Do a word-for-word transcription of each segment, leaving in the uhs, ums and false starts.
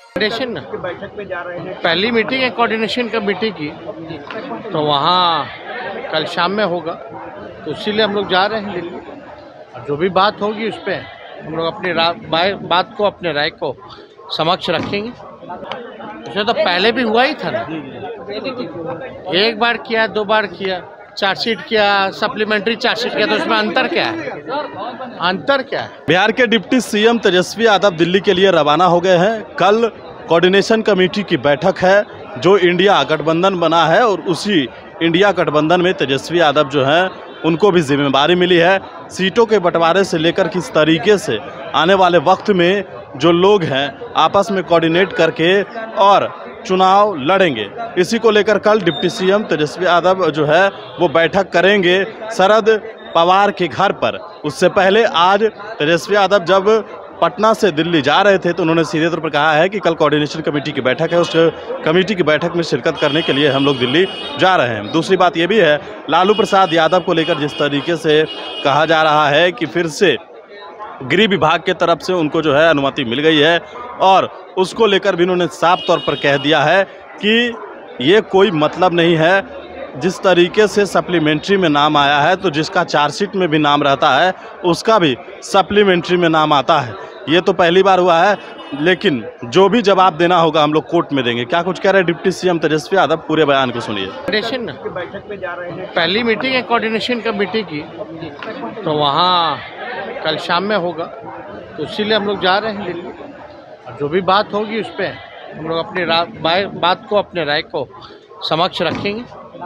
Coordination ना बैठक में जा रहे हैं। पहली मीटिंग है कोऑर्डिनेशन कमेटी की, तो वहाँ कल शाम में होगा, तो इसीलिए हम लोग जा रहे हैं दिल्ली। और जो भी बात होगी उस पर हम लोग अपनी बात को, अपने राय को समक्ष रखेंगे। उसे तो पहले भी हुआ ही था ना, एक बार किया, दो बार किया, चार्जशीट किया, सप्लीमेंट्री चार्जशीट किया, तो उसमें अंतर क्या है? अंतर क्या है? बिहार के डिप्टी सीएम तेजस्वी यादव दिल्ली के लिए रवाना हो गए हैं। कल कोऑर्डिनेशन कमेटी की बैठक है जो इंडिया गठबंधन बना है, और उसी इंडिया गठबंधन में तेजस्वी यादव जो हैं उनको भी जिम्मेदारी मिली है। सीटों के बंटवारे से लेकर किस तरीके से आने वाले वक्त में जो लोग हैं आपस में कोऑर्डिनेट करके और चुनाव लड़ेंगे, इसी को लेकर कल डिप्टी सीएम तेजस्वी यादव जो है वो बैठक करेंगे शरद पवार के घर पर। उससे पहले आज तेजस्वी यादव जब पटना से दिल्ली जा रहे थे तो उन्होंने सीधे तौर पर कहा है कि कल कोऑर्डिनेशन कमेटी की बैठक है, उस कमेटी की बैठक में शिरकत करने के लिए हम लोग दिल्ली जा रहे हैं। दूसरी बात ये भी है, लालू प्रसाद यादव को लेकर जिस तरीके से कहा जा रहा है कि फिर से गृह विभाग के तरफ से उनको जो है अनुमति मिल गई है, और उसको लेकर भी उन्होंने साफ तौर पर कह दिया है कि ये कोई मतलब नहीं है। जिस तरीके से सप्लीमेंट्री में नाम आया है, तो जिसका चार्जशीट में भी नाम रहता है उसका भी सप्लीमेंट्री में नाम आता है। ये तो पहली बार हुआ है, लेकिन जो भी जवाब देना होगा हम लोग कोर्ट में देंगे। क्या कुछ कह रहे हैं डिप्टी सीएम तेजस्वी यादव, पूरे बयान को सुनिए। कोऑर्डिनेशन ना बैठक में जा रहे हैं। पहली मीटिंग है कोऑर्डिनेशन कमेटी की, तो वहाँ कल शाम में होगा, तो इसीलिए हम लोग जा रहे हैं दिल्ली। और जो भी बात होगी उस पर हम लोग अपनी बात को, अपने राय को समक्ष रखेंगे।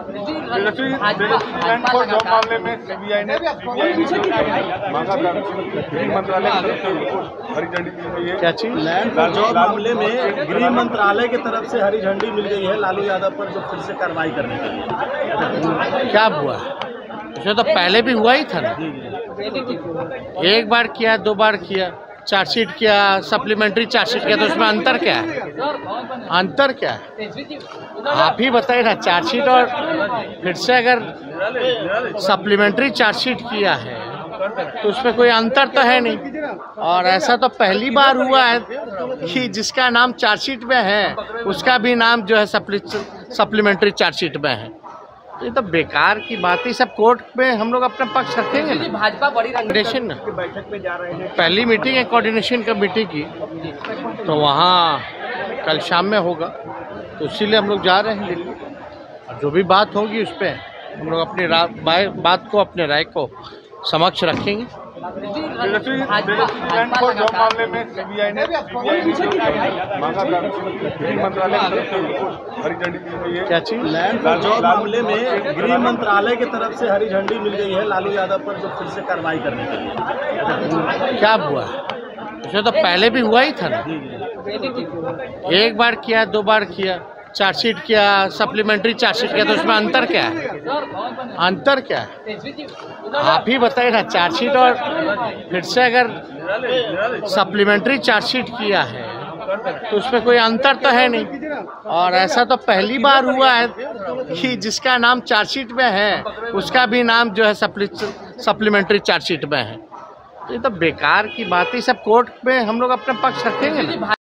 को जॉब मामले में सीबीआई ने मांगा था, गृह मंत्रालय हरी झंडी मिल गई है। क्या चीज? लैंड फॉर जॉब मामले में गृह मंत्रालय की तरफ से हरी झंडी मिल गई है लालू यादव पर, जो फिर से कार्रवाई करने के लिए। क्या हुआ? उसे तो पहले भी हुआ ही था ना, एक बार किया, दो बार किया, चार्जशीट किया, सप्लीमेंट्री चार्जशीट किया, तो उसमें अंतर क्या है? अंतर क्या है? आप ही बताइए ना। चार्जशीट और फिर से अगर सप्लीमेंट्री चार्जशीट किया है तो उसमें कोई अंतर तो है नहीं। और ऐसा तो पहली बार हुआ है कि जिसका नाम चार्जशीट में है उसका भी नाम जो है सप्लीमेंट्री चार्जशीट में है। ये तो बेकार की बात है। सब कोर्ट में हम लोग अपना पक्ष रखेंगे ना। भाजपा बड़ी कोऑर्डिनेशन ना बैठक में जा रहे हैं। पहली मीटिंग है कोऑर्डिनेशन कमेटी की, तो वहाँ कल शाम में होगा, तो इसीलिए हम लोग जा रहे हैं दिल्ली। और जो भी बात होगी उस पर हम लोग अपनी बात को, अपने राय को समक्ष रखेंगे। को जॉब मामले में सीबीआई ने मांगा था, गृह मंत्रालय हरी झंडी मिल गई है। क्या चीज? लैंड फॉर जॉब मामले में गृह मंत्रालय की तरफ से हरी झंडी मिल गई है लालू यादव पर, जो फिर से कार्रवाई करने के लिए। क्या हुआ? उसे तो पहले भी हुआ ही था ना, एक बार किया, दो बार किया, चार्जशीट किया, सप्लीमेंट्री चार्जशीट किया, तो उसमें अंतर क्या है? अंतर क्या है? आप ही बताइए ना। चार्जशीट और फिर से अगर सप्लीमेंट्री चार्जशीट किया है तो उसमें कोई अंतर तो है नहीं। और ऐसा तो पहली बार हुआ है कि जिसका नाम चार्जशीट में है उसका भी नाम जो है सप्लीमेंट्री चार्जशीट में है। ये तो बेकार की बात है। सब कोर्ट में हम लोग अपना पक्ष रखेंगे ना।